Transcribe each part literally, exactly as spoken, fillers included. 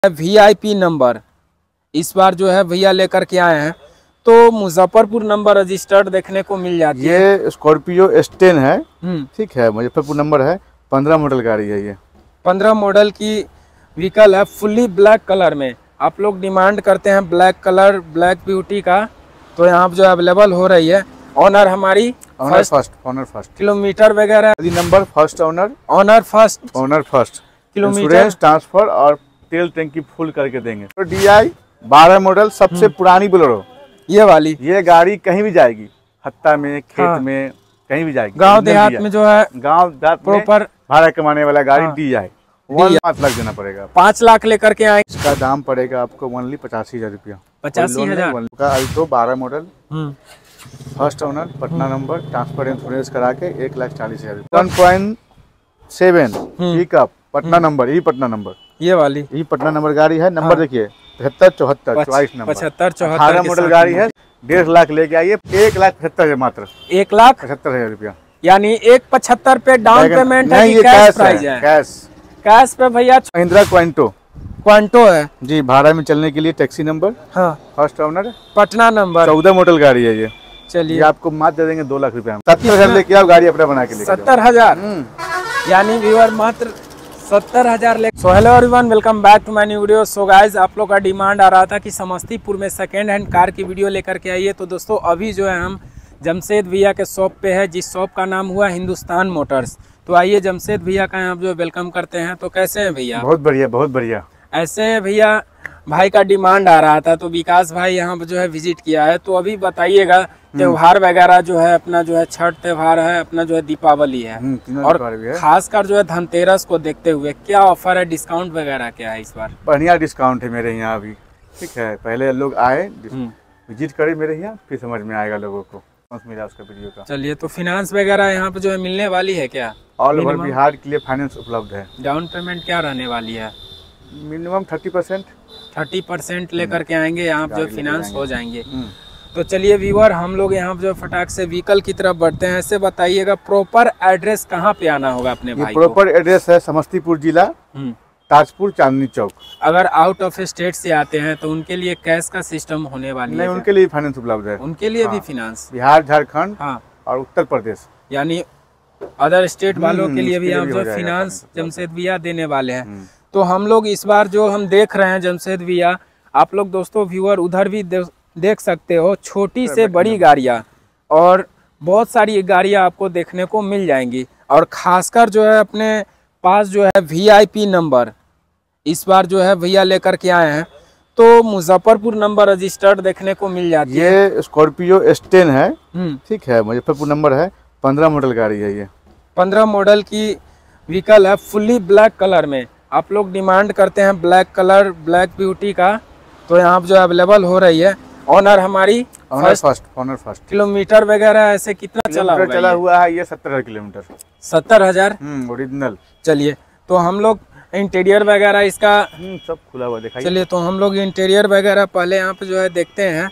VIP number इस बार जो है भैया लेकर के आए हैं, तो मुजफ्फरपुर नंबर रजिस्टर्ड देखने को मिल जाती है। ये स्कॉर्पियो एस टेन है, ठीक है, मुजफ्फरपुर नंबर है, पंद्रह मॉडल गाड़ी है। ये पंद्रह मॉडल की व्हीकल है, फुल्ली ब्लैक कलर में। आप लोग डिमांड करते हैं ब्लैक कलर, ब्लैक ब्यूटी का, तो यहाँ पे जो अवेलेबल हो रही है। ऑनर हमारी owner first owner first kilometre वगैरह number first owner owner first owner first kilometre transfer और तेल टंकी फुल करके देंगे। तो डी आई बारह मॉडल सबसे पुरानी बोलेरो ये वाली, ये गाड़ी कहीं भी जाएगी, हत्ता में, खेत हाँ। में, कहीं भी जाएगी। गांव देहात में जो है, गांव देहात प्रॉपर भाड़ा कमाने वाला गाड़ी हाँ। डी आई पाँच लाख देना पड़ेगा, पाँच लाख लेकर के आए। इसका दाम पड़ेगा आपको ओनली पचासी हजार रुपया। पचासी हजार का अल्टो बारह model first owner, Patna number, transfer insurance करा के एक लाख चालीस हजार one point seven pickup, Patna number, यही पटना नंबर, ये वाली यही पटना नंबर गाड़ी है। नंबर देखिए पचहत्तर चौहत्तर चौवालीस नंबर, पचहत्तर चौहत्तर अठारह मॉडल गाड़ी है। डेढ़ लाख लेके आइए, एक लाख पचहत्तर हजार मात्र, एक लाख पचहत्तर हजार रुपया, यानी एक पचहत्तर पे डाउन पेमेंट है, ये कैश प्राइस है, कैश कैश पे भैया। महिंद्रा क्वांटो क्वांटो है जी, भाड़ा में चलने के लिए, टैक्सी नंबर हाँ, फर्स्ट ओनर, पटना नंबर, चौदह मॉडल गाड़ी है ये। चलिए आपको मात्र दे देंगे दो लाख रुपया, सत्तर हजार लेके आओ, गाड़ी अपना बना के लेके सत्तर हजार यानी व्यूअर मात्र सत्तर हजार ले। So hello everyone, welcome back to my new video. So guys, आप लोग का डिमांड आ रहा था कि समस्तीपुर में सेकेंड हैंड कार की वीडियो लेकर के आइए। तो दोस्तों अभी जो है हम जमशेद भैया के शॉप पे है, जिस शॉप का नाम हुआ हिंदुस्तान मोटर्स। तो आइए जमशेद भैया का यहाँ जो वेलकम करते हैं। तो कैसे हैं भैया? बहुत बढ़िया, बहुत बढ़िया। ऐसे भैया भाई का डिमांड आ रहा था, तो विकास भाई यहाँ पे जो है विजिट किया है। तो अभी बताइएगा, त्योहार वगैरह जो है अपना जो है छठ त्योहार है, अपना जो है दीपावली है, और खासकर जो है धनतेरस को देखते हुए क्या ऑफर है, डिस्काउंट वगैरह क्या है इस बार? बढ़िया डिस्काउंट है मेरे यहाँ अभी, ठीक है। पहले लोग आए विजिट करें मेरे यहाँ, फिर समझ में आएगा लोगों को मिला उसका वीडियो का। चलिए, तो फाइनेंस वगैरह यहाँ पे जो है मिलने वाली है क्या? ऑल ओवर बिहार के लिए फाइनेंस उपलब्ध है। डाउन पेमेंट क्या रहने वाली है? Minimum thirty percent thirty percent लेकर के आएंगे, यहाँ पे जो फाइनेंस हो जाएंगे। तो चलिए व्यूअर, हम लोग यहाँ जो फटाक से व्हीकल की तरफ बढ़ते हैं। ऐसे बताइएगा प्रॉपर एड्रेस कहाँ पे आना होगा अपने भाई को? प्रॉपर एड्रेस है समस्तीपुर जिला, ताजपुर, चांदनी चौक। अगर आउट ऑफ स्टेट से आते हैं तो उनके लिए कैश का सिस्टम होने वाली नहीं, है? उनके लिए फाइनेंस उपलब्ध है, उनके लिए हाँ। भी फाइनेंस बिहार, झारखंड हाँ और उत्तर प्रदेश, यानी अदर स्टेट वालों के लिए भी हम जो फाइनेंस जमशेद भैया देने वाले हैं। तो हम लोग इस बार जो हम देख रहे हैं जमशेद भैया, आप लोग दोस्तों व्यूअर उधर भी दे, देख सकते हो, छोटी से बड़ी गाड़ियाँ और बहुत सारी गाड़ियाँ आपको देखने को मिल जाएंगी। और खासकर जो है अपने पास जो है वीआईपी नंबर इस बार जो है भैया लेकर के आए हैं, तो मुजफ्फरपुर नंबर रजिस्टर्ड देखने को मिल जाती है। ये स्कॉर्पियो एस टेन है, ठीक है, मुजफ्फरपुर नंबर है, पंद्रह मॉडल गाड़ी है। ये पंद्रह मॉडल की व्हीकल है, फुल्ली ब्लैक कलर में। आप लोग डिमांड करते हैं ब्लैक कलर, ब्लैक ब्यूटी का, तो यहाँ पे जो अवेलेबल हो रही है। ऑनर हमारी owner first owner first kilometre वगैरह ऐसे कितना चला हुआ चला हुआ है? ये सत्तर हजार किलोमीटर, सत्तर हजार ओरिजिनल। चलिए, तो हम लोग इंटीरियर वगैरह इसका सब खुला हुआ दिखाइए। चलिए, तो हम लोग इंटीरियर वगैरह पहले यहाँ पे जो है देखते हैं।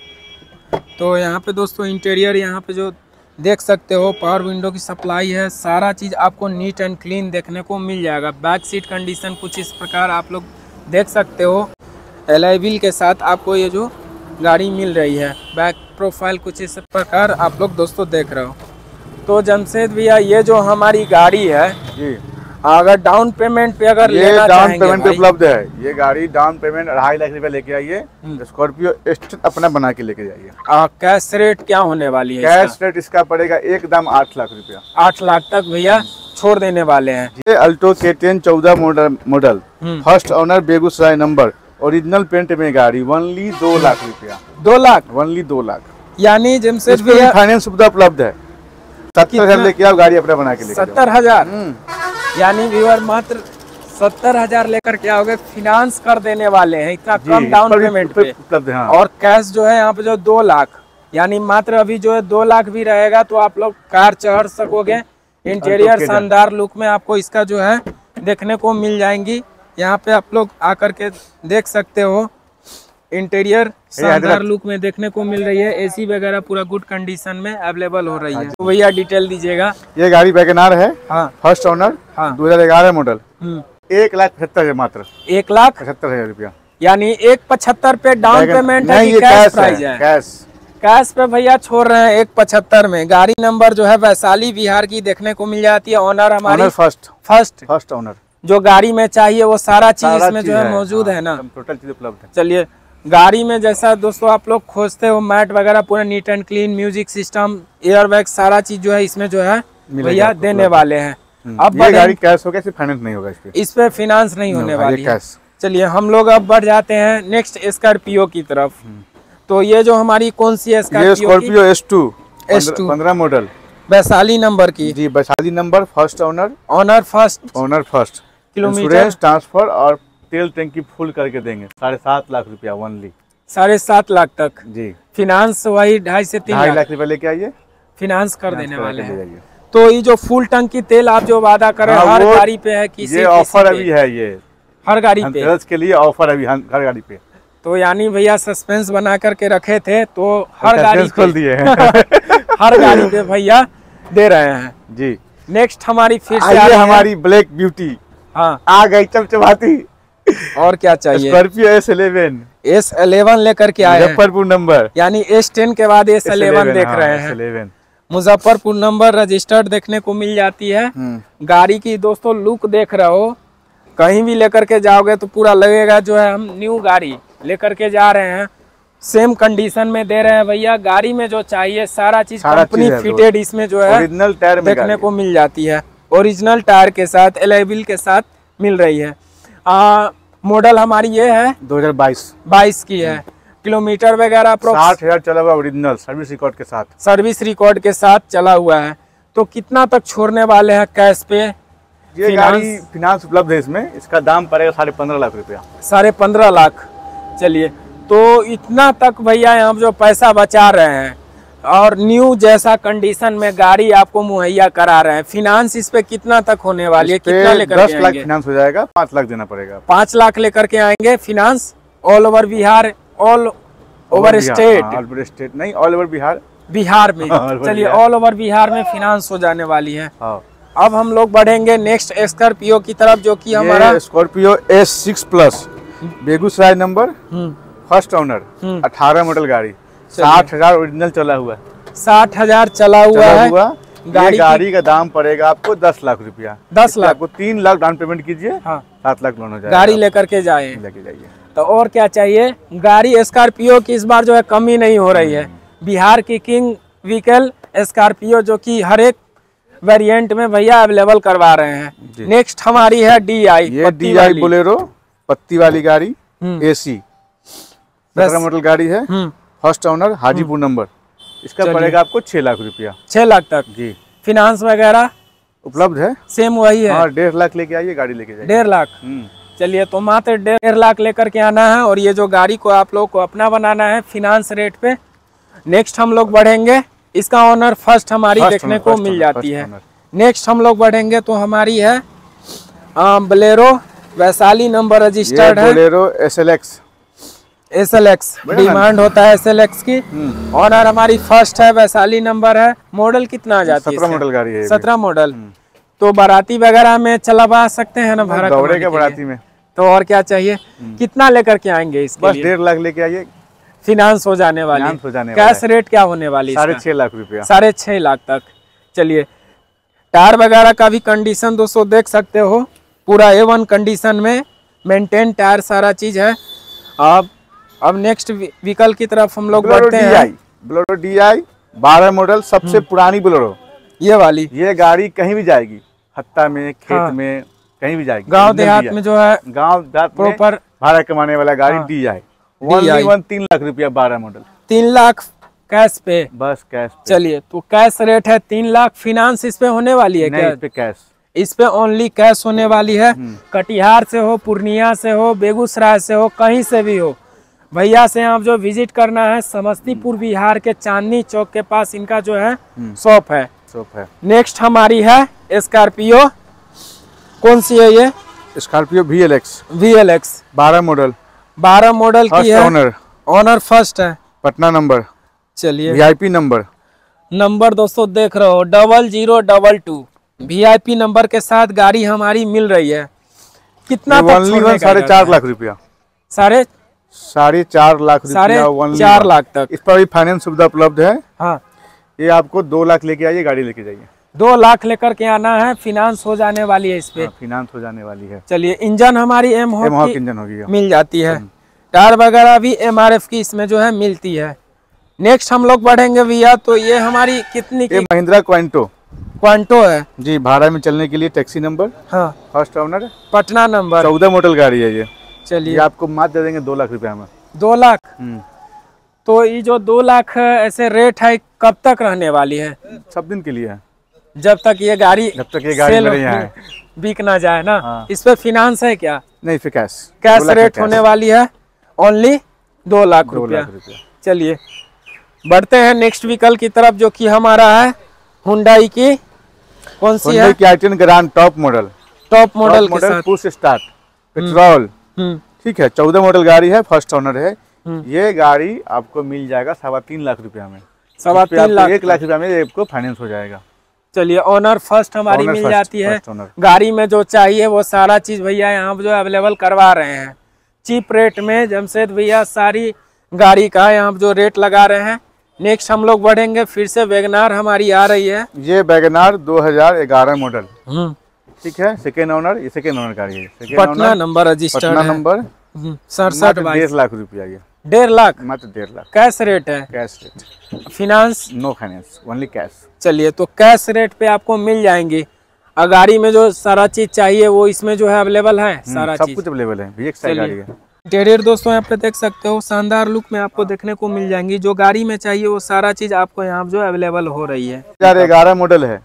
तो यहाँ पे दोस्तों इंटीरियर यहाँ पे जो देख सकते हो, पावर विंडो की सप्लाई है, सारा चीज़ आपको नीट एंड क्लीन देखने को मिल जाएगा। बैक सीट कंडीशन कुछ इस प्रकार आप लोग देख सकते हो, एलॉय व्हील के साथ आपको ये जो गाड़ी मिल रही है। बैक प्रोफाइल कुछ इस प्रकार आप लोग दोस्तों देख रहे हो। तो जमशेद भैया, ये जो हमारी गाड़ी है जी, अगर डाउन पेमेंट पे अगर ये लेना डाउन पेमेंट पे उपलब्ध है। ये गाड़ी डाउन पेमेंट अढ़ाई लाख रुपए लेके आइए, स्कॉर्पियो एस्टेट अपना बना के लेके जाइए। कैश रेट क्या होने वाली है? कैश रेट इसका पड़ेगा एकदम आठ लाख रुपया, आठ लाख तक भैया छोड़ देने वाले हैं। ये अल्टो के टेन चौदह model model first owner, Begusarai number, original paint में गाड़ी, ओनली दो लाख रुपया। दो लाख ओनली दो लाख यानी जमशेद भैया फाइनेंस सुविधा उपलब्ध है। सत्तर हजार लेके आओ, गाड़ी अपना बना के लेके सत्तर हजार यानी व्यूअर मात्र सत्तर हजार लेकर के आओगे, फाइनेंस कर देने वाले हैं, इतना कम डाउन पेमेंट पे उपलब्ध है। और कैश जो है यहाँ पे जो दो लाख यानी मात्र अभी जो है दो लाख भी रहेगा तो आप लोग कार चढ़ सकोगे। इंटीरियर शानदार लुक में आपको इसका जो है देखने को मिल जाएंगी। यहाँ पे आप लोग आकर के देख सकते हो, इंटीरियर शानदार लुक में देखने को मिल रही है। एसी वगैरह पूरा गुड कंडीशन में अवेलेबल हो रही है। तो भैया डिटेल दीजिएगा। ये गाड़ी वैगन आर है, हाँ, फर्स्ट ओनर, हाँ, दो हजार ग्यारह मॉडल, एक लाख पचहत्तर हजार मात्र, एक लाख पचहत्तर हजार रुपया, यानी एक पचहत्तर पे डाउन पेमेंट है कि कैश प्राइस है? कैश कैश पे भैया छोड़ रहे हैं एक पचहत्तर में। गाड़ी नंबर जो है वैशाली बिहार की देखने को मिल जाती है। ऑनर हमारी फर्स्ट फर्स्ट फर्स्ट ऑनर, जो गाड़ी में चाहिए वो सारा चीज इसमें जो है मौजूद है ना, टोटल चीज उपलब्ध है। चलिए, गाड़ी में जैसा दोस्तों आप लोग खोजते हो मैट वगैरह पूरा neat and clean, music system, airbag, सारा चीज जो है इसमें जो है भैया देने वाले हैं। अब ये गाड़ी कैश होगा, सिर्फ फाइनेंस नहीं होगा, इस पे इस पे फिनांस नहीं होने वाली है। कैश। चलिए हम लोग अब बढ़ जाते हैं नेक्स्ट स्कॉर्पियो की तरफ। तो ये जो हमारी कौन सी है Scorpio? Scorpio S two S two पंद्रह मॉडल, वैशाली नंबर की जी, Vaishali number, first owner, owner first owner first, kilometre, transfer और तेल टंकी फुल करके देंगे साढ़े सात लाख रुपया ओनली, साढ़े सात लाख तक जी। फिनांस वही ढाई से तीन ढाई लाख रुपया लेके आइए, फिनांस कर देने वाले हैं। तो ये जो फुल टंकी तेल आप जो वादा कर रहे हैं हर गाड़ी पे है? किसी ये ऑफर अभी है, ये हर गाड़ी पे के लिए ऑफर अभी हर गाड़ी पे। तो यानी भैया सस्पेंस बना करके रखे थे, तो हर गाड़ी खोल दिए हैं हर गाड़ी पे भैया दे रहे हैं जी। नेक्स्ट हमारी फिर से आइए हमारी ब्लैक ब्यूटी, हाँ आ गई चमचमाती। और क्या चाहिए? Scorpio S eleven S eleven लेकर के आए मुजफ्फरपुर नंबर, यानी एस टेन के बाद एस इलेवन देख रहे हैं। मुजफ्फरपुर नंबर रजिस्टर्ड देखने को मिल जाती है। गाड़ी की दोस्तों लुक देख रहे हो, कहीं भी लेकर के जाओगे तो पूरा लगेगा जो है हम न्यू गाड़ी लेकर के जा रहे हैं। सेम कंडीशन में दे रहे हैं भैया। गाड़ी में जो चाहिए सारा चीज कंपनी फिटेड इसमें जो है ओरिजिनल टायर देखने को मिल जाती है। ओरिजिनल टायर के साथ, एलॉय के साथ मिल रही है। आ, मॉडल हमारी ये है दो हज़ार बाईस बाईस की है। किलोमीटर वगैरह साठ हजार चला हुआ, ओरिजिनल सर्विस रिकॉर्ड के साथ, सर्विस रिकॉर्ड के साथ चला हुआ है। तो कितना तक छोड़ने वाले हैं कैश पे? ये गाड़ी फिनांस उपलब्ध है इसमें, इसका दाम पड़ेगा साढ़े पंद्रह लाख रुपया, साढ़े पंद्रह लाख। चलिए, तो इतना तक भैया हम जो पैसा बचा रहे हैं और न्यू जैसा कंडीशन में गाड़ी आपको मुहैया करा रहे हैं, फिनांस इस पे कितना तक होने वाली है? कितना लेकर दस लाख फिनांस हो जाएगा, पाँच लाख देना पड़ेगा। पाँच लाख लेकर के आएंगे finance, all over Bihar, all over state, all state नहीं, ऑल ओवर बिहार, बिहार में। चलिए, ऑल ओवर बिहार में फिनांस हो जाने वाली है। अब हम लोग बढ़ेंगे नेक्स्ट स्कॉर्पियो की तरफ, जो कि हमारा Scorpio S six plus, Begusarai number, first owner, अठारह मॉडल गाड़ी, साठ हजार ओरिजिनल चला हुआ है, साठ हजार चला हुआ है। गाड़ी गाड़ी का दाम पड़ेगा आपको दस लाख रुपया, दस लाख को तीन लाख डाउन पेमेंट कीजिए, हाँ सात लाख लोन हो जाएगा। गाड़ी लेकर के जाए लेके जाइए। तो और क्या चाहिए? गाड़ी स्कॉर्पियो की इस बार जो है कमी नहीं हो रही है। बिहार की किंग व्हीकल स्कॉर्पियो जो कि हर एक वेरिएंट में भैया अवेलेबल करवा रहे हैं। नेक्स्ट हमारी है डी आई, ये डी आई बोलेरो पत्ती वाली गाड़ी, एसी, सत्रह मॉडल गाड़ी है, फर्स्ट ओनर, हाजीपुर नंबर। इसका पड़ेगा आपको छह लाख रुपया, छह लाख तक जी। फिनांस वगैरह उपलब्ध है, सेम वही है। हाँ, डेढ़ लाख लेके आइए, गाड़ी लेके जाइए। डेढ़ लाख चलिए, तो मात्र डेढ़ लाख लेकर के आना है और ये जो गाड़ी को आप लोग को अपना बनाना है फिनांस रेट पे। नेक्स्ट हम लोग बढ़ेंगे, इसका ऑनर फर्स्ट हमारी देखने को मिल जाती है। नेक्स्ट हम लोग बढ़ेंगे तो हमारी है बोलेरो, वैशाली नंबर रजिस्टर्ड है, Bolero S L X, S L X demand होता है एस एल एक्स की। ऑनर हमारी फर्स्ट है, वैशाली नंबर है। मॉडल कितना आ जाती है? सत्रह मॉडल गाड़ी है, सत्रह मॉडल। तो बाराती वगैरह में चलवा सकते हैं ना, भाड़ा दौड़े के बाराती में। तो और क्या चाहिए? कितना लेकर के आएंगे इसके? बस डेढ़ लाख लेके आइए, फिनांस हो जाने वाली। हो जाने कैश रेट क्या होने वाली? साढ़े छह लाख रुपया, साढ़े छह लाख तक। चलिए, टायर वगैरह का भी कंडीशन दोस्तों देख सकते हो, पूरा ए वन कंडीशन में मेंटेन टायर सारा चीज है। अब अब नेक्स्ट व्हीकल की तरफ हम लोग बढ़ते हैं। बोलेरो डी आई बारह मॉडल, सबसे पुरानी बोलेरो ये वाली। ये गाड़ी कहीं भी जाएगी, हत्ता में, खेत हाँ। में, कहीं भी जाएगी। गांव देहात में जो है, गांव देहात प्रॉपर भाड़ा कमाने वाला गाड़ी हाँ। डी आई वन वन तीन लाख रुपया, बारह मॉडल, तीन लाख कैश पे, बस कैश पे। चलिए, तो कैश रेट है तीन लाख। फिनांस इस पे होने वाली है क्या? इस पे कैश, इस पे ओनली कैश होने वाली है। कटिहार से हो, पूर्णिया से हो, बेगूसराय से हो, कहीं से भी हो, भैया से आप जो विजिट करना है, समस्तीपुर बिहार के चांदनी चौक के पास इनका जो है शॉप है शॉप है। नेक्स्ट हमारी है स्कॉर्पियो, कौन सी है ये? Scorpio V L X, V L X बारह मॉडल, बारह मॉडल की है। ऑनर ऑनर फर्स्ट है, पटना नंबर। चलिए, V I P number, number दोस्तों देख रहे हो, double zero double two V I P number के साथ गाड़ी हमारी मिल रही है। कितना तक छोड़ने का साढ़े चार लाख रुपया, साढ़े साढ़े चार लाख साढ़े रुपया चार लाख तक। इस पर भी फाइनेंस सुविधा उपलब्ध है। हाँ, ये आपको दो लाख लेके आइए, गाड़ी लेके जाइए। दो लाख लेकर के आना है, फिनांस हो जाने वाली है इस पे। हाँ, फिनांस हो जाने वाली है। चलिए, इंजन हमारी एम हॉक इंजन होगी, मिल जाती है। टायर वगैरह भी एम आर एफ की इसमें जो है मिलती है। नेक्स्ट हम लोग बढ़ेंगे भैया, तो ये हमारी कितनी की? महिंद्रा क्वांटो क्वांटो है जी, भाड़ा में चलने के लिए, टैक्सी नंबर, हाँ, फर्स्ट ओनर, पटना नंबर, चौदह मॉडल गाड़ी है ये। चलिए, ये आपको मात्र दे देंगे दो लाख रुपया में। दो लाख तो ये जो दो लाख ऐसे रेट है, कब तक रहने वाली है? सब दिन के लिए है, जब तक ये गाड़ी जब तक ये गाड़ी मेरे यहाँ है, बिक ना जाए ना। हाँ। इस पे फिनांस है क्या? नहीं, फिर कैश कैश रेट होने वाली है, ओनली दो लाख रुपया। चलिए, बढ़ते हैं नेक्स्ट व्हीकल की तरफ, जो कि हमारा है हुंडई की, कौन सी है? I ten grand top model, top model के साथ पुश स्टार्ट, पेट्रोल, हम्म ठीक है। चौदह मॉडल गाड़ी है, फर्स्ट ओनर है। ये गाड़ी आपको मिल जाएगा सवा तीन लाख रुपया में। सवा तीन लाख एक लाख रुपया में आपको फाइनेंस हो जाएगा। चलिए, ऑनर फर्स्ट हमारी मिल फर्स्ट, जाती है। गाड़ी में जो चाहिए वो सारा चीज भैया यहाँ जो अवेलेबल करवा रहे हैं चीप रेट में। जमशेद भैया सारी गाड़ी का यहाँ जो रेट लगा रहे हैं। नेक्स्ट हम लोग बढ़ेंगे, फिर से वैगनार हमारी आ रही है। ये वैगनार दो हज़ार ग्यारह मॉडल, ठीक है, सेकेंड ओनर, ये सेकेंड ओनर गाड़ी है, Patna number registered, Patna number, सड़सठ डेढ़ लाख रुपया। ये डेढ़ लाख मात्र डेढ़ लाख कैश रेट है, cash rate, finance no finance, only cash. चलिए, तो कैश रेट पे आपको मिल जाएंगी। और गाड़ी में जो सारा चीज चाहिए वो इसमें जो है अवेलेबल है, सारा सब चीज कुछ अवेलेबल है। एक साइड गाड़ी है। इंटीरियर दोस्तों यहाँ पे देख सकते हो, शानदार लुक में आपको देखने को मिल जाएंगी। जो गाड़ी में चाहिए वो सारा चीज आपको यहाँ जो अवेलेबल हो रही है। दो हज़ार ग्यारह मॉडल है,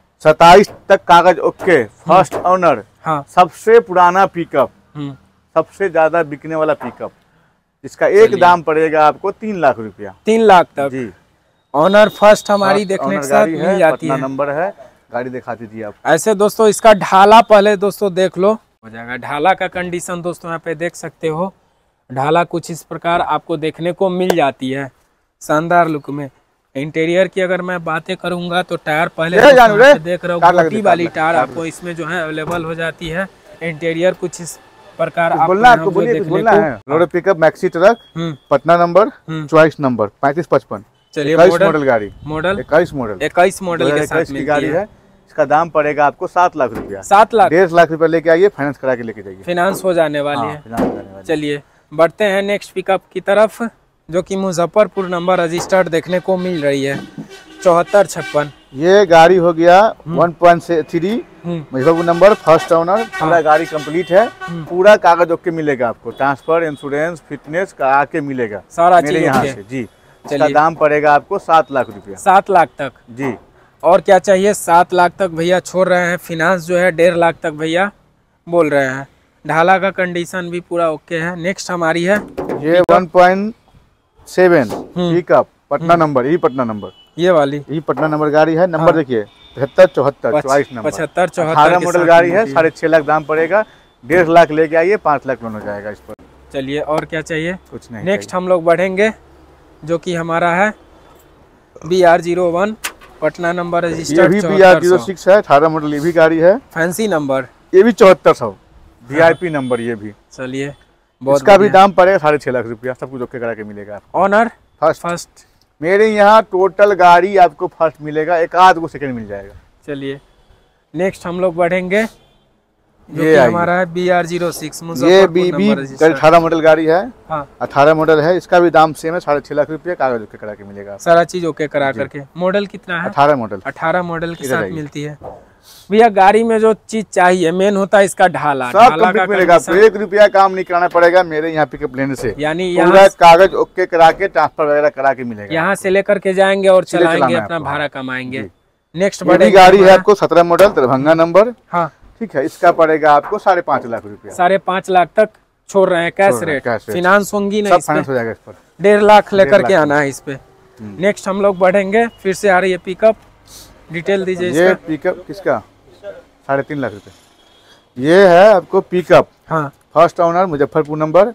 सताईस तक कागज ओके, फर्स्ट ओनर, हाँ, सबसे पुराना पिकअप, सबसे ज्यादा बिकने वाला पिकअप। इसका एक दाम पड़ेगा आपको तीन लाख रुपया, तीन लाख तक जी। ऑनर फर्स्ट हमारी देखने के साथ मिल जाती है। नंबर है, गाड़ी दिखा दीजिए आप। ऐसे दोस्तों इसका ढाला पहले दोस्तों देख लो, हो जाएगा। ढाला का कंडीशन दोस्तों यहाँ पे देख सकते हो। ढाला कुछ इस प्रकार आपको देखने को मिल जाती है, शानदार लुक में। इंटीरियर की अगर मैं बातें करूंगा तो टायर पहले देख रहे हो, गोटी वाली टायर आपको इसमें जो है अवेलेबल हो जाती है। इंटीरियर कुछ इस प्रकार आपको बोलना है। Road pickup maxi truck, Patna number, choice number पैंतीस पचपन। चलिए, मॉडल गाड़ी, मॉडल इक्कीस मॉडल, इक्कीस मॉडल के साथ की गाड़ी है। इसका दाम पड़ेगा आपको सात लाख रुपया। सात लाख डेढ़ लाख रुपया लेके आइए, फाइनेंस करा के लेके जाइए। फिनांस हो जाने वाली है। चलिए, बढ़ते हैं नेक्स्ट पिकअप की तरफ, जो कि मुजफ्फरपुर नंबर रजिस्टर्ड देखने को मिल रही है, चौहत्तर छप्पन। ये गाड़ी हो गया one point three Muzaffarpur number, first owner. पूरा गाड़ी कंप्लीट है, पूरा कागज ओके मिलेगा आपको, ट्रांसफर, इंश्योरेंस, फिटनेस का आके मिलेगा सारा मेरे यहाँ से जी। इसका दाम पड़ेगा आपको सात लाख रुपया। सात लाख तक जी। और क्या चाहिए? सात लाख तक भैया छोड़ रहे हैं। फिनांस जो है डेढ़ लाख तक भैया बोल रहे हैं। ढाला का कंडीशन भी पूरा ओके है। नेक्स्ट हमारी है ये one point seven pickup, Patna number, ये पटना नंबर, ये वाली ये पटना नंबर गाड़ी है। नंबर देखिए पचहत्तर चौहत्तर, चौवालीस नंबर, पचहत्तर चौहत्तर अठारह मॉडल गाड़ी है। साढ़े छह लाख दाम पड़ेगा, डेढ़ लाख लेके आइए, पाँच लाख लोन हो जाएगा इस पर। चलिए, और क्या चाहिए? कुछ नहीं। नेक्स्ट हम लोग बढ़ेंगे, जो कि हमारा है B R zero one, Patna number registered, ये भी बी आर जीरो सिक्स है, अठारह मॉडल, ये भी गाड़ी है, फैंसी नंबर, ये भी चौहत्तर सौ, वी आई पी नंबर ये भी। चलिए, इसका भी दाम पड़ेगा साढ़े छह लाख रुपया, सब कुछ ओके करा के मिलेगा। ऑनर फर्स्ट फर्स्ट मेरे यहाँ टोटल गाड़ी आपको फर्स्ट मिलेगा, एक आध को सेकंड मिल जाएगा। चलिए, नेक्स्ट हम लोग बढ़ेंगे, जो ये कि हमारा है बी आर जीरो सिक्स, ये बी बी अठारह मॉडल गाड़ी है। हाँ, अठारह मॉडल है, इसका भी दाम सेम है, साढ़े छह लाख रुपया, कागज ओके करा के मिलेगा, सारा चीज ओके करा करके। मॉडल कितना है? अठारह मॉडल, अठारह मॉडल के साथ मिलती है भैया। गाड़ी में जो चीज चाहिए मेन होता है इसका ढाला, सब कंप्लीट मिलेगा, एक रुपया काम नहीं कराना पड़ेगा मेरे यहाँ पिकअप लेने से। यानी पूरा कागज ओके करा के ट्रांसफर वगैरह करा के मिलेगा। यहाँ से लेकर के जाएंगे और चलाएंगे, अपना भाड़ा कमाएंगे। नेक्स्ट बड़ी गाड़ी है आपको सत्रह मॉडल, दरभंगा नंबर, हाँ ठीक है। इसका पड़ेगा आपको साढ़े पाँच लाख रुपया, साढ़े पाँच लाख तक छोड़ रहे हैं कैश रेट। फिनांस होंगी नहीं, फाइनेंस हो जाएगा इस पर, डेढ़ लाख लेकर के आना है इस पे। नेक्स्ट हम लोग बढ़ेंगे, फिर से आ रही है पिकअप, डिटेल दीजिए। ये पिकअप किसका? साढ़े तीन लाख रुपए। ये है आपको पिकअप, हाँ, फर्स्ट ओनर, मुजफ्फरपुर नंबर,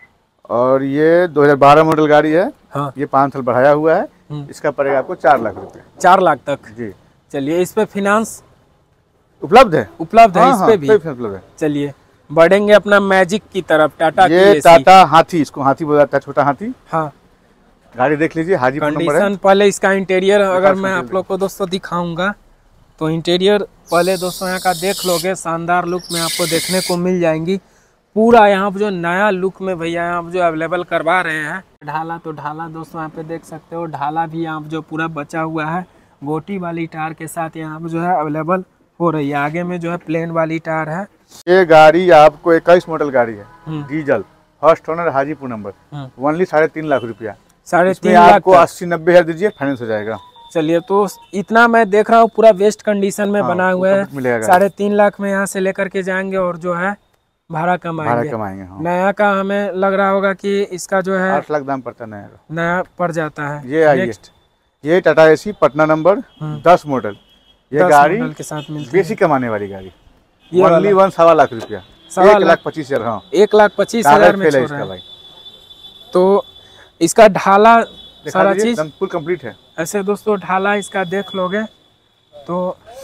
और ये दो हज़ार बारह मॉडल गाड़ी है। हाँ, ये पाँच साल बढ़ाया हुआ है। इसका पड़ेगा आपको चार लाख रुपए, चार लाख तक जी। चलिए, इस पे फिनांस उपलब्ध है, उपलब्ध है, हाँ, इस पे भी उपलब्ध है। चलिए, बढ़ेंगे अपना मैजिक की तरफ, टाटा ये की टाटा हाथी, इसको हाथी बोला जाता है, छोटा हाथी। हाँ, गाड़ी देख लीजिए, हाजीपुर नंबर है। कंडीशन पहले इसका इंटीरियर अगर मैं आप लोग को दोस्तों दिखाऊंगा तो इंटीरियर पहले दोस्तों यहाँ का देख लोगे, शानदार लुक में आपको देखने को मिल जाएंगी। पूरा यहाँ पे जो नया लुक में भैया यहाँ पे जो अवेलेबल करवा रहे हैं। ढाला तो ढाला दोस्तों यहाँ पे देख सकते हो, ढाला भी यहाँ पे जो पूरा बचा हुआ है गोटी वाली टायर के साथ यहाँ पे जो है अवेलेबल हो रही है। आगे में जो है प्लेन वाली टायर है। ये गाड़ी आपको इक्कीस मॉडल गाड़ी है, diesel, first owner, Hajipur number, only साढ़े तीन लाख रुपया। साढ़े तीन लाख आपको अस्सी नब्बे हजार दीजिए, फाइनेंस हो जाएगा। चलिए, तो इतना मैं देख रहा हूँ पूरा वेस्ट कंडीशन में हाँ, बना हुआ है। साढ़े तीन लाख में यहाँ से लेकर के जाएंगे और जो है भाड़ा कमाएंगे, भाड़ा कमाएंगे हाँ। नया का हमें लग रहा होगा कि इसका जो है आठ लाख दाम पड़ता है, नया नया पड़ जाता है। ये आइए, ये टाटा एसी पटना नंबर दस मॉडल, ये गाड़ी के साथ बेसी कमाने वाली गाड़ी, ओनली वन सवा लाख रुपया, एक लाख पच्चीस हजार हाँ, एक लाख पच्चीस हजार में छोड़ रहा है। तो इसका ढाला सारा चीज फुल कंप्लीट है। ऐसे दोस्तों ढाला इसका देख लोगे तो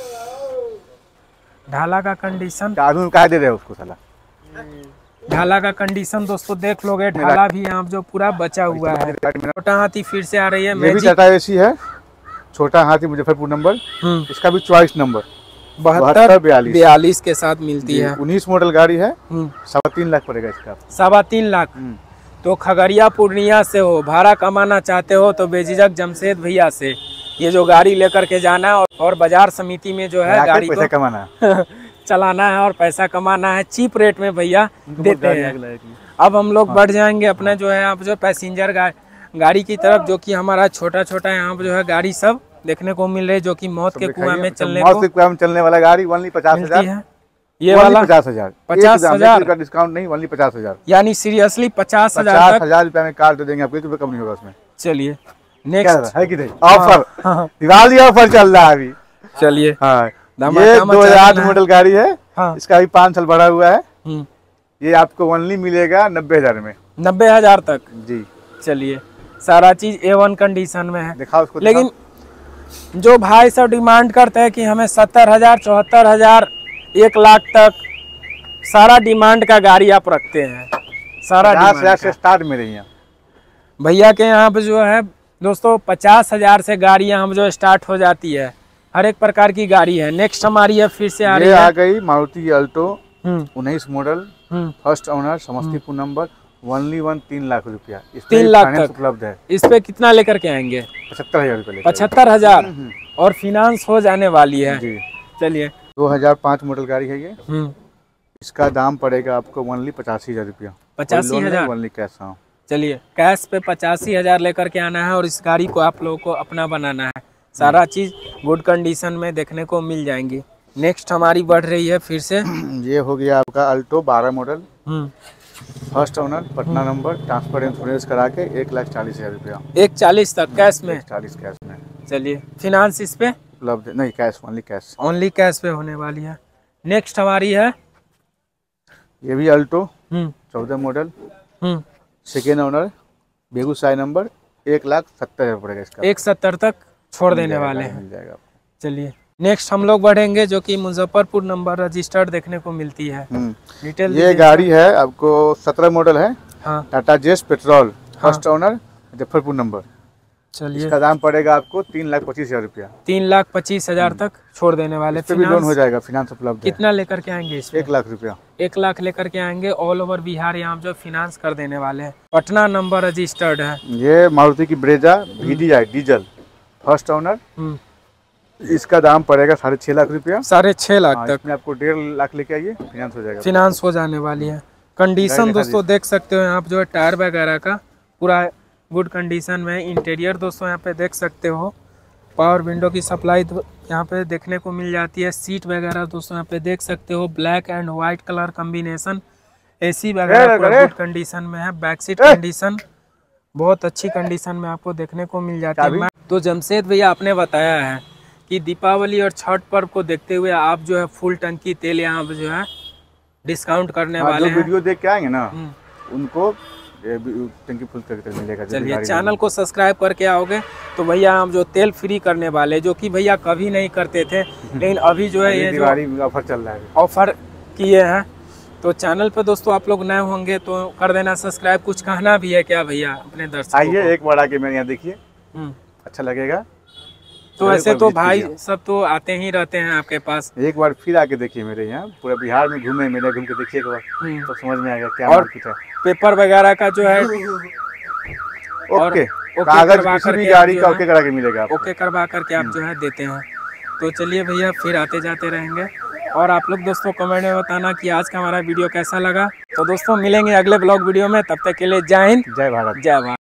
ढाला का कंडीशन कहा दे रहे हो उसको साला, ढाला का कंडीशन दोस्तों देख लोगे। ढाला भी यहाँ जो पूरा बचा हुआ है। छोटा हाथी फिर से आ रही है, ये भी टाटा एसी है, छोटा हाथी मुजफ्फरपुर नंबर, इसका भी चॉइस नंबर बहत्तर बयालीस के साथ मिलती है। उन्नीस मॉडल गाड़ी है, सवा तीन लाख पड़ेगा इसका, सवा तीन लाख। तो खगड़िया पूर्णिया से हो, भाड़ा कमाना चाहते हो तो बेझिझक जमशेद भैया से ये जो गाड़ी लेकर के जाना है और बाजार समिति में जो है गाड़ी पैसा कमाना चलाना है और पैसा कमाना है। चीप रेट में भैया देते हैं। अब हम लोग बढ़ जाएंगे अपने जो है आप जो पैसेंजर गा, गाड़ी की तरफ, जो कि हमारा छोटा छोटा यहाँ पे जो है गाड़ी सब देखने को मिल रही है, जो कि मौत के कुआं में चलने मौत के कुआं में चलने वाला गाड़ी ओनली पचास हजार है। ये वाला पचास हजार पचास हजार का डिस्काउंट नहीं, ओनली पचास हजार, यानी सीरियसली पचास हजार पचास हजार रुपए में कार दे देंगे आपको, एक रुपए कम नहीं होगा उसमें। चलिए नेक्स्ट है कि नहीं, ऑफर दिवाली ऑफर चल रहा है अभी। चलिए हाँ, ये दो हजार आठ मॉडल गाड़ी है, हाँ। इसका भी पाँच साल बढ़ा हुआ है। ये आपको ओनली मिलेगा नब्बे हजार में, नब्बे हजार तक जी। चलिए, सारा चीज ए वन कंडीशन में है। दिखाओ उसको। लेकिन जो भाई सब डिमांड करते हैं कि हमें सत्तर हजार चौहत्तर हजार एक लाख तक सारा डिमांड का गाड़ी आप रखते हैं, सारा हजार से स्टार्ट में रही है भैया के यहाँ पे जो है दोस्तों पचास हजार से गाड़ियाँ हम जो स्टार्ट हो जाती है, हर एक प्रकार की गाड़ी है। नेक्स्ट हमारी है फिर से आ रही है, आ गई मारुति अल्टो उन्नीस model, first owner, Samastipur number, only one तीन लाख रुपया, तीन लाख तक उपलब्ध है। इस पे कितना लेकर के आएंगे? पचहत्तर हजार रुपये पचहत्तर हजार और फिनांस हो जाने वाली है जी। चलिए, दो हजार पाँच मॉडल गाड़ी है ये, इसका दाम पड़ेगा आपको ओनली पचासी हजार रुपया, पचासी हजार ओनली कैश। हाँ, चलिए, कैश पे पचासी हजार लेकर के आना है और इस गाड़ी को आप लोगों को अपना बनाना है। सारा चीज गुड कंडीशन में देखने को मिल जाएंगी। नेक्स्ट हमारी बढ़ रही है फिर से, ये हो गया आपका अल्टो बारह model, first owner, Patna number, transfer insurance करा के एक लाख चालीस हजार रुपया, एक चालीस तक कैश में, चालीस कैश में। चलिए, फिनांस इस पे उपलब्ध नहीं, cash only cash, only cash पे होने वाली है। नेक्स्ट हमारी है ये भी अल्टो चौदह model, second owner, Begusarai number, एक लाख सत्तर हजार पड़ेगा इसका, एक सत्तर तक छोड़ देने वाले हैं, मिल जाएगा। चलिए, नेक्स्ट हम लोग बढ़ेंगे जो कि मुजफ्फरपुर नंबर रजिस्टर्ड देखने को मिलती है। डिटेल ये गाड़ी है आपको सत्रह मॉडल है, हाँ। Tata Zest petrol, first owner, Muzaffarpur number. चलिए, इसका दाम पड़ेगा आपको तीन लाख पच्चीस हजार रुपया, तीन लाख पच्चीस हजार तक छोड़ देने वाले। इस पे भी लोन हो जाएगा, फिनांस उपलब्ध है। कितना लेकर के आएंगे इसमें? एक लाख रुपया, एक लाख लेकर के आएंगे। ऑल ओवर बिहार यहाँ जो फिनांस कर देने वाले हैं। पटना नंबर रजिस्टर्ड है। ये मारुति की Brezza V D I diesel, first owner, इसका दाम पड़ेगा साढ़े छह लाख रुपया, साढ़े छह लाख तक। इसमें आपको डेढ़ लाख लेके आइए, फिनांस हो जाएगा, फिनांस हो जाने वाली है। कंडीशन दोस्तों देख सकते हो यहाँ पे जो है टायर वगैरह का पूरा गुड कंडीशन में। इंटीरियर दोस्तों यहाँ पे देख सकते हो, पावर विंडो की सप्लाई यहाँ पे देखने को मिल जाती है। सीट वगैरह दोस्तों यहाँ पे देख सकते हो, black and white colour combination. AC वगैरह पूरा गुड कंडीशन में है। बैक सीट कंडीशन बहुत अच्छी कंडीशन में आपको देखने को मिल जाती है। तो जमशेद भैया आपने बताया है कि दीपावली और छठ पर्व को देखते हुए आप जो है फुल टंकी तेल यहाँ पे जो है डिस्काउंट करने हाँ, वाले जो वीडियो देख के आएंगे ना उनको टंकी फुल करके मिलेगा। चलिए, चैनल को सब्सक्राइब करके आओगे तो भैया हम जो तेल फ्री करने वाले, जो कि भैया कभी नहीं करते थे, लेकिन अभी जो है ये दिवाली ऑफर चल रहा है, ऑफर किए हैं। तो चैनल पे दोस्तों आप लोग नए होंगे तो कर देना सब्सक्राइब। कुछ कहना भी है क्या भैया अपने दर्शकों? आइए एक बार आके मेरे यहाँ देखिए, अच्छा लगेगा। तो ऐसे तो भाई सब तो आते ही रहते हैं आपके पास, एक बार फिर आके देखिए मेरे यहाँ। पूरा बिहार में घूमे, मेले घूम के देखिए एक बार, तो समझ में आएगा क्या मार्केट है। पेपर वगैरह का जो है ओके, कागज किसी भी गाड़ी का ओके करा के मिलेगा, ओके करवा करके आप जो है देते हैं। तो चलिए भैया फिर आते जाते रहेंगे। और आप लोग दोस्तों कमेंट में बताना कि आज का हमारा वीडियो कैसा लगा। तो दोस्तों मिलेंगे अगले ब्लॉग वीडियो में, तब तक के लिए जय हिंद, जय भारत, जय भारत।